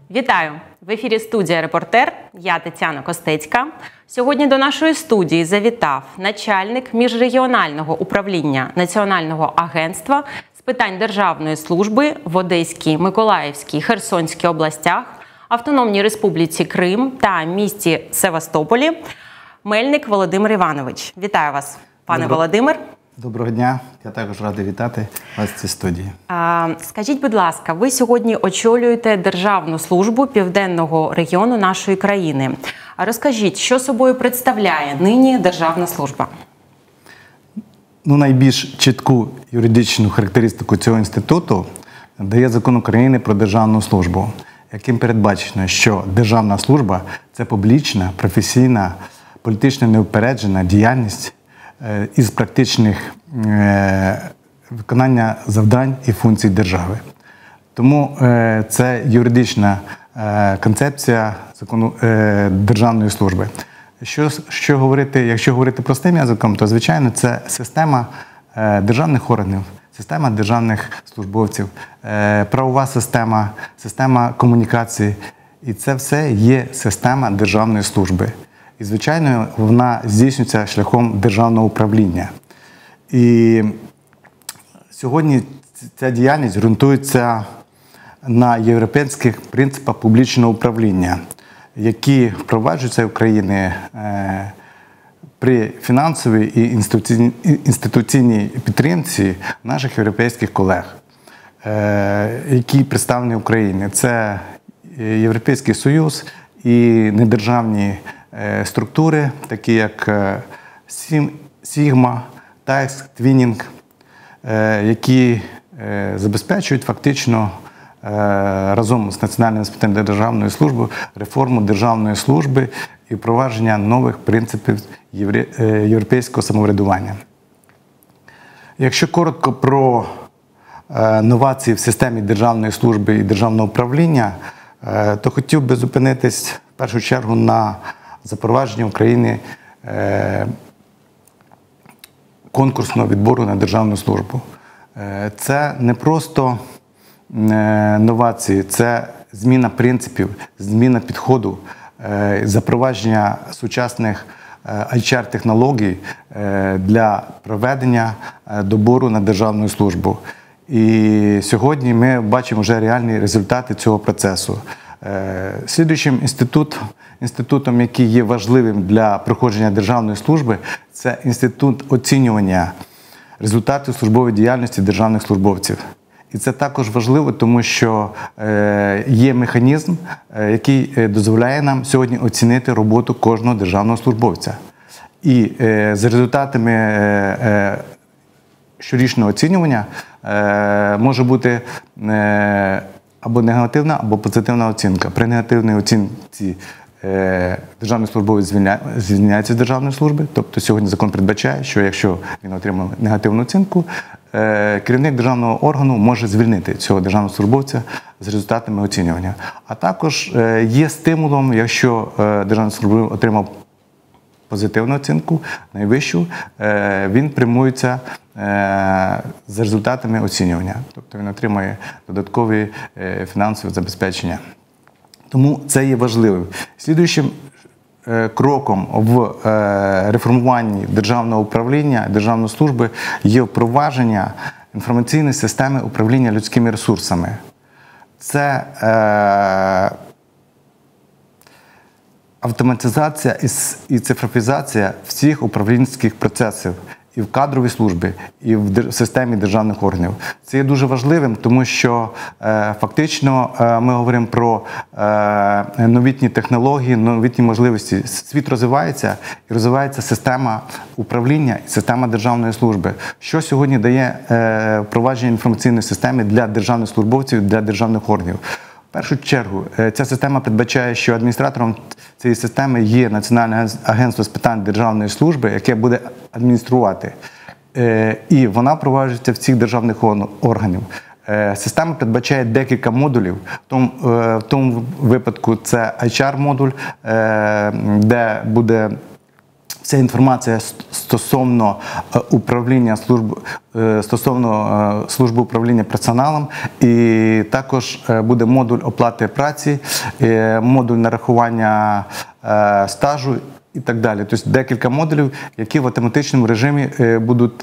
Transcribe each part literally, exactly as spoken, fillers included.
Вітаю! В ефірі студія «Репортер». Я Тетяна Костецька. Сьогодні до нашої студії завітав начальник міжрегіонального управління Національного агентства з питань державної служби в Одеській, Миколаївській, Херсонській областях, Автономній Республіці Крим та місті Севастополі Мельник Володимир Іванович. Вітаю вас, пане Добро... Володимир. Доброго дня. Я також радий вітати вас в цій студії. А, скажіть, будь ласка, ви сьогодні очолюєте Державну службу Південного регіону нашої країни. А розкажіть, що собою представляє нині Державна служба? Ну, найбільш чітку юридичну характеристику цього інституту дає Закон України про Державну службу, яким передбачено, що Державна служба – це публічна, професійна, політично неупереджена діяльність із практичних е, виконання завдань і функцій держави. Тому е, це юридична е, концепція закону е, державної служби. Що, що говорити, якщо говорити простим язиком, то, звичайно, це система е, державних органів, система державних службовців, е, правова система, система комунікації. І це все є система державної служби. І, звичайно, вона здійснюється шляхом державного управління. І сьогодні ця діяльність ґрунтується на європейських принципах публічного управління, які впроваджуються в Україні при фінансовій і інституційній підтримці наших європейських колег, які представлені в Україні. Це Європейський Союз і недержавні структури, такі як Sigma, Task, Twinning, які забезпечують фактично разом з Національним інспектором державної служби реформу державної служби і впровадження нових принципів європейського самоврядування. Якщо коротко про новації в системі державної служби і державного управління, то хотів би зупинитись в першу чергу на запровадження в Україні е, конкурсного відбору на державну службу. Е, це не просто е, новації, це зміна принципів, зміна підходу, е, запровадження сучасних е, ейч ар-технологій е, для проведення е, добору на державну службу. І сьогодні ми бачимо вже реальні результати цього процесу. Слідуючим інститут, інститутом, який є важливим для проходження державної служби, це інститут оцінювання результатів службової діяльності державних службовців. І це також важливо, тому що є механізм, який дозволяє нам сьогодні оцінити роботу кожного державного службовця. І за результатами щорічного оцінювання може бути або негативна, або позитивна оцінка. При негативній оцінці е, державний службовець звільняється з державної служби. Тобто сьогодні закон передбачає, що якщо він отримав негативну оцінку, е, керівник державного органу може звільнити цього державного службовця з результатами оцінювання. А також е, є стимулом, якщо е, державний службовець отримав позитивну оцінку, найвищу, е, він прямується за результатами оцінювання. Тобто він отримує додаткові фінансові забезпечення. Тому це є важливим. Слідуючим кроком в реформуванні державного управління, державної служби є впровадження інформаційної системи управління людськими ресурсами. Це автоматизація і цифровізація всіх управлінських процесів і в кадровій службі, і в системі державних органів. Це є дуже важливим, тому що е, фактично е, ми говоримо про е, новітні технології, новітні можливості. Світ розвивається, і розвивається система управління і система державної служби. Що сьогодні дає е, впровадження інформаційної системи для державних службовців, для державних органів? В першу чергу, ця система передбачає, що адміністратором цієї системи є Національне агентство з питань державної служби, яке буде адмініструвати. І вона впроваджується в цих державних органів. Система передбачає декілька модулів. В тому, в тому випадку це ейч ар-модуль, де буде Це інформація стосовно управління служб, стосовно служби управління персоналом, і також буде модуль оплати праці, модуль нарахування стажу і так далі. Тобто декілька модулів, які в автоматичному режимі будуть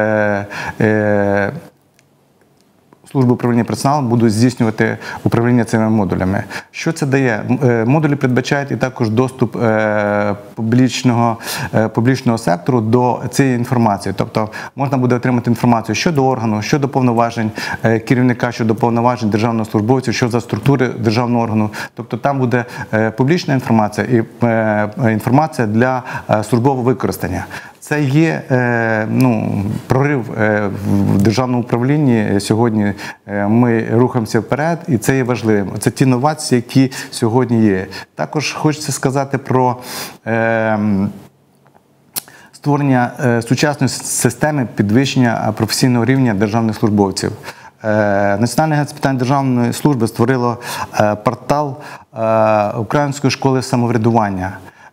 служби управління персоналом будуть здійснювати управління цими модулями. Що це дає? Модулі передбачають і також доступ публічного, публічного сектору до цієї інформації. Тобто можна буде отримати інформацію щодо органу, щодо повноважень керівника, щодо повноважень державного службовця, що за структури державного органу. Тобто там буде публічна інформація і інформація для службового використання. Це є ну, прорив в державному управлінні. Сьогодні ми рухаємося вперед, і це є важливим. Це ті новації, які сьогодні є. Також хочеться сказати про е, створення сучасної системи підвищення професійного рівня державних службовців. Національне агентство з питань державної служби створило портал Української школи самоврядування,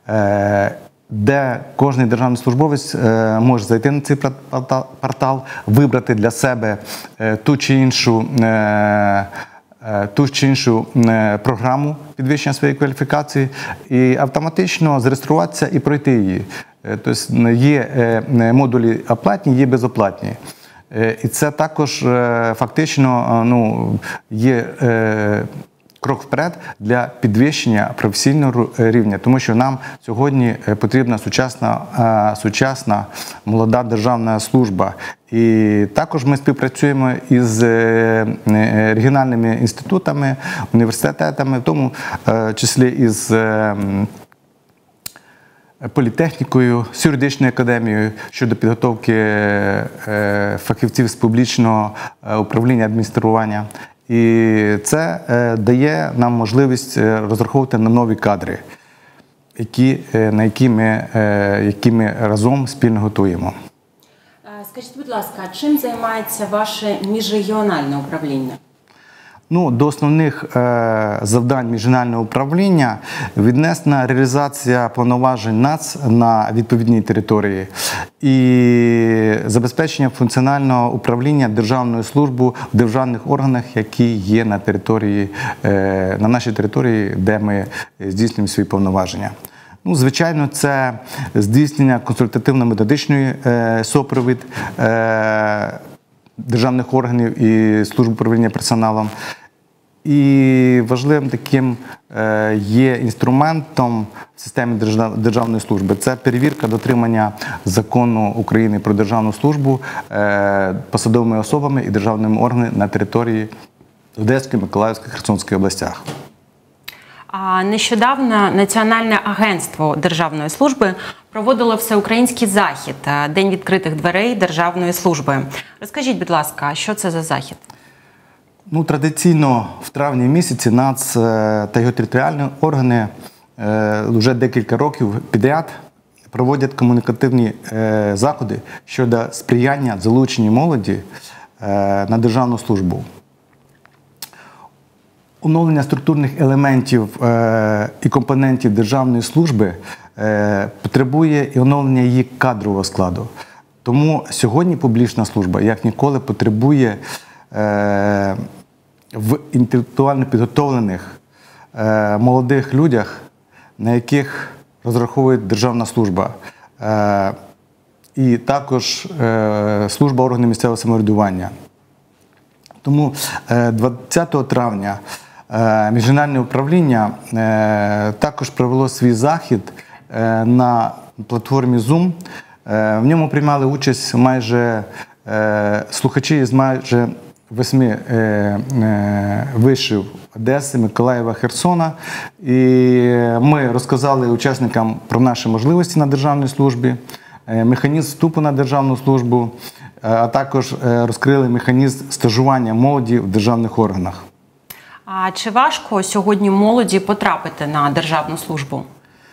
де кожен державний службовець може зайти на цей портал, вибрати для себе ту чи іншу, ту чи іншу програму підвищення своєї кваліфікації і автоматично зареєструватися і пройти її. Тобто є модулі оплатні, є безоплатні. І це також фактично ну, є крок вперед для підвищення професійного рівня, тому що нам сьогодні потрібна сучасна, сучасна молода державна служба. І також ми співпрацюємо із регіональними інститутами, університетами, в тому числі із політехнікою, з юридичною академією щодо підготовки фахівців з публічного управління адміністрування. І це дає нам можливість розраховувати на нові кадри, які, на які ми, які ми разом спільно готуємо. Скажіть, будь ласка, чим займається ваше міжрегіональне управління? Ну, до основних е, завдань міжрегіонального управління віднесена реалізація повноважень НАЦ на відповідній території і забезпечення функціонального управління державною службою в державних органах, які є на території, е, на нашій території, де ми здійснюємо свої повноваження. Ну, звичайно, це здійснення консультативно-методичної е, супровід е, державних органів і служб управління персоналом. І важливим таким є інструментом в системі державної служби – це перевірка дотримання закону України про державну службу посадовими особами і державними органами на території Одеської, Миколаївської, Херсонської областях. А нещодавно Національне агентство державної служби проводило всеукраїнський захід «День відкритих дверей державної служби». Розкажіть, будь ласка, що це за захід? Ну, традиційно в травні місяці НАЦ та його територіальні органи вже декілька років підряд проводять комунікативні заходи щодо сприяння залученню молоді на державну службу. Оновлення структурних елементів е, і компонентів державної служби е, потребує і оновлення її кадрового складу. Тому сьогодні публічна служба, як ніколи, потребує е, в інтелектуально підготовлених е, молодих людях, на яких розраховує державна служба. Е, і також е, служба органів місцевого самоврядування. Тому двадцятого травня міжрегіональне управління також провело свій захід на платформі Zoom. В ньому приймали участь майже слухачі з майже восьми вишів Одеси, Миколаєва, Херсона. І ми розказали учасникам про наші можливості на державній службі, механізм вступу на державну службу, а також розкрили механізм стажування молоді в державних органах. А чи важко сьогодні молоді потрапити на державну службу?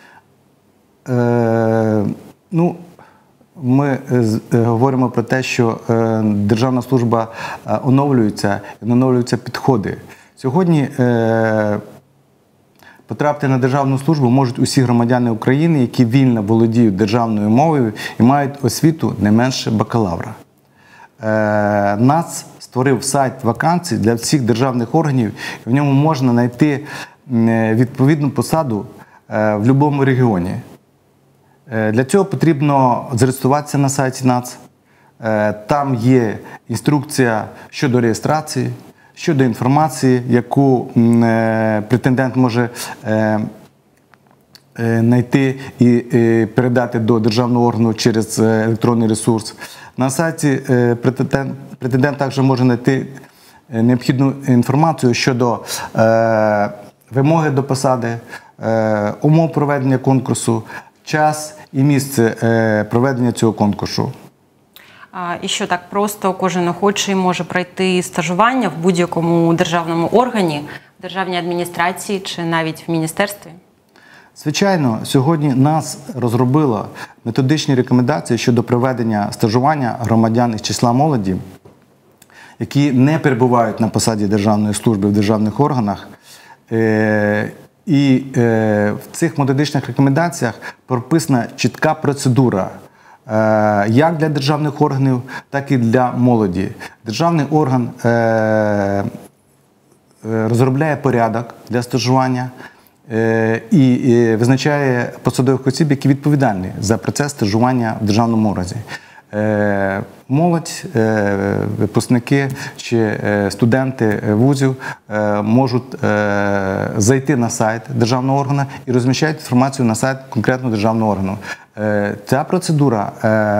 Е, ну, ми говоримо про те, що державна служба оновлюється, і оновлюються підходи. Сьогодні е, потрапити на державну службу можуть усі громадяни України, які вільно володіють державною мовою і мають освіту не менше бакалавра. НАЦ створив сайт вакансій для всіх державних органів, і в ньому можна знайти відповідну посаду в будь-якому регіоні. Для цього потрібно зареєструватися на сайті НАЦ. Там є інструкція щодо реєстрації, щодо інформації, яку претендент може знайти і передати до державного органу через електронний ресурс. На сайті претендент, претендент також може знайти необхідну інформацію щодо вимоги до посади, умов проведення конкурсу, час і місце проведення цього конкурсу. І що, так просто кожен охочий може пройти стажування в будь-якому державному органі, в державній адміністрації чи навіть в міністерстві? Звичайно, сьогодні НАЦ розробила методичні рекомендації щодо проведення стажування громадян із числа молоді, які не перебувають на посаді державної служби в державних органах. І в цих методичних рекомендаціях прописана чітка процедура як для державних органів, так і для молоді. Державний орган розробляє порядок для стажування і визначає посадових осіб, які відповідальні за процес стажування в державному органі. Молодь, випускники чи студенти вузів можуть зайти на сайт державного органу і розміщають інформацію на сайт конкретного державного органу. Ця процедура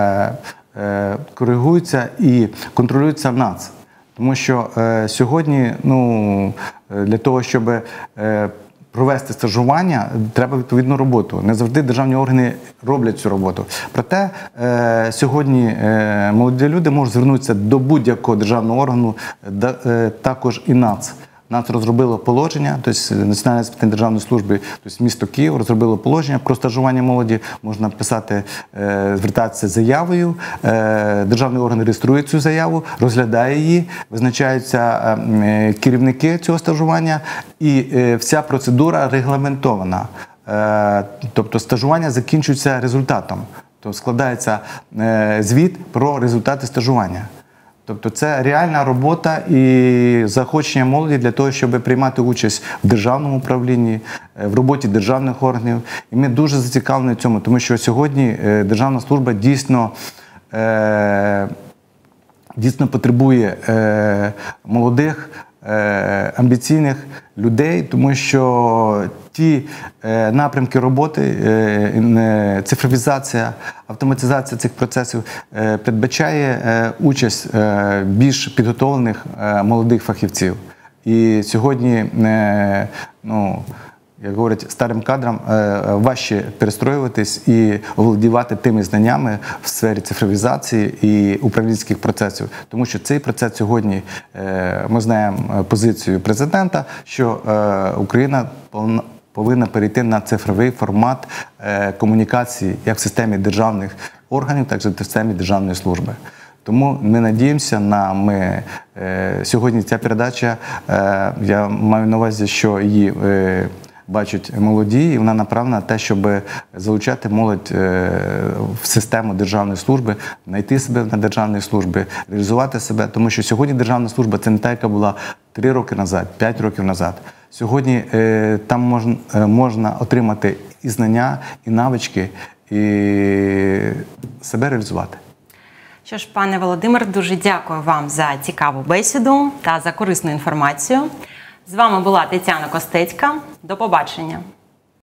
коригується і контролюється НАЦ. Тому що сьогодні, ну, для того, щоб провести стажування, треба відповідну роботу. Не завжди державні органи роблять цю роботу. Проте е, сьогодні е, молоді люди можуть звернутися до будь-якого державного органу, да, е, також і НАЦ. НАЦ розробило положення, тобто Національна з питань державної служби, тобто місто Київ розробило положення про стажування молоді. Можна писати, е, звертатися з заявою, е, державний орган реєструє цю заяву, розглядає її, визначаються е, керівники цього стажування, і е, вся процедура регламентована. Е, тобто стажування закінчується результатом. Тобто складається е, звіт про результати стажування. Тобто це реальна робота і заохочення молоді для того, щоб приймати участь в державному управлінні, в роботі державних органів. І ми дуже зацікавлені в цьому, тому що сьогодні державна служба дійсно, е, дійсно потребує е, молодих, е, амбіційних людей, тому що ті е, напрямки роботи, е, цифровізація, автоматизація цих процесів е, передбачає е, участь е, більш підготовлених е, молодих фахівців. І сьогодні, е, ну, як говорять, старим кадрам е, важче перестроюватись і оволодівати тими знаннями в сфері цифровізації і управлінських процесів. Тому що цей процес сьогодні, е, ми знаємо позицію президента, що е, Україна повинна перейти на цифровий формат е, комунікації як в системі державних органів, так і в системі державної служби. Тому ми надіємося на ми е, сьогодні ця передача, е, я маю на увазі, що її е, бачать молоді, і вона направлена на те, щоб залучати молодь в систему державної служби, знайти себе на державній службі, реалізувати себе. Тому що сьогодні державна служба – це не та, яка була три роки назад, п'ять років назад. Сьогодні там можна, можна отримати і знання, і навички, і себе реалізувати. Що ж, пане Володимир, дуже дякую вам за цікаву бесіду та за корисну інформацію. З вами була Тетяна Костецька. До побачення.